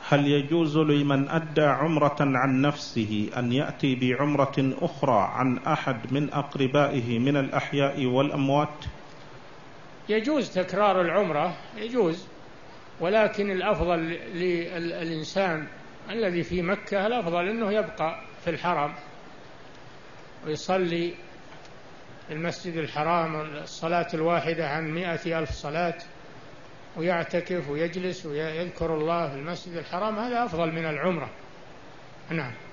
هل يجوز لمن أدى عمرة عن نفسه أن يأتي بعمرة أخرى عن أحد من أقربائه من الأحياء والأموات؟ يجوز تكرار العمرة، يجوز، ولكن الأفضل للإنسان الذي في مكة الأفضل أنه يبقى في الحرم ويصلي في المسجد الحرام الصلاة الواحدة عن 100,000 صلاة، ويعتكف ويجلس ويذكر الله في المسجد الحرام، هذا أفضل من العمرة. نعم.